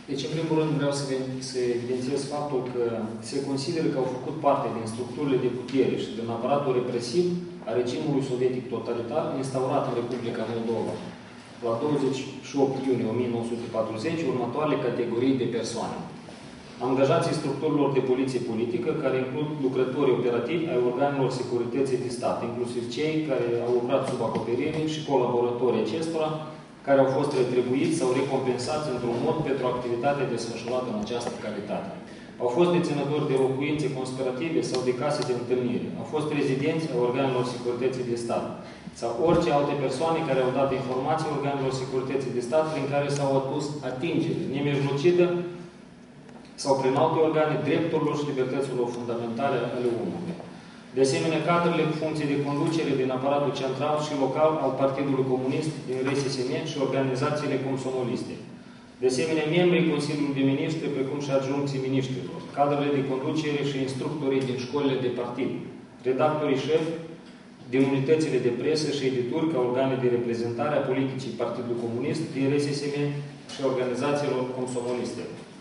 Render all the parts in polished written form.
Deci, în primul rând, vreau să evidențiez faptul că se consideră că au făcut parte din structurile de putere și din aparatul represiv a regimului sovietic totalitar instaurat în Republica Moldova la 28 iunie 1940 următoarele categorii de persoane. Angajații structurilor de poliție politică, care includ lucrători operativi ai organelor securității de stat, inclusiv cei care au lucrat sub acoperire și colaboratorii acestora, care au fost retribuiți sau recompensați într-un mod pentru activitatea desfășurată în această calitate. Au fost deținători de locuințe conspirative sau de case de întâlnire. Au fost rezidenți ai organelor securității de stat sau orice alte persoane care au dat informații organelor securității de stat prin care s-au adus atingere nemijlocită sau prin alte organe drepturilor și libertăților fundamentale ale omului. De asemenea, cadrele cu funcții de conducere din aparatul central și local al Partidului Comunist din RSSM și organizațiile comsomoliste. De asemenea, membrii Consiliului de Ministri, precum și adjuncții ministrilor, cadrele de conducere și instructorii din școlile de partid, redactorii șefi din unitățile de presă și edituri ca organe de reprezentare a politicii Partidului Comunist din RSSM și organizațiilor comsomoliste.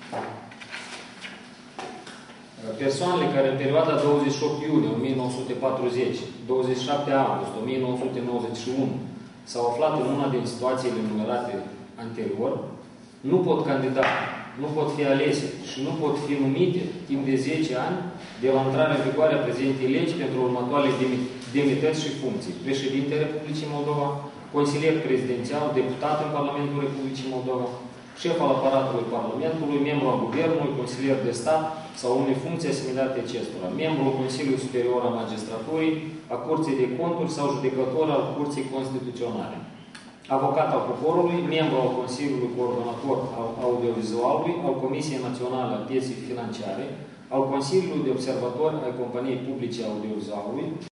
Persoanele care în perioada 28 iunie 1940, 27 august 1991 s-au aflat în una din situațiile numerate anterior, nu pot candida, nu pot fi alese și nu pot fi numite timp de 10 ani de la intrarea în vigoare a prezentei legi pentru următoarele demnități și funcții. Președinte Republicii Moldova, consilier prezidențial, deputat în Parlamentul Republicii Moldova, șef al aparatului Parlamentului, membru al Guvernului, consilier de stat sau unei funcții asimilate acestora, membru al Consiliului Superior al Magistraturii, a Curții de Conturi sau judecător al Curții Constituționale, avocat al Poporului, membru al Consiliului Coordonator al Audiovizualului, al Comisiei Naționale a Pieței Financiare, al Consiliului de Observatori ai Companiei Publice Audiovizualului,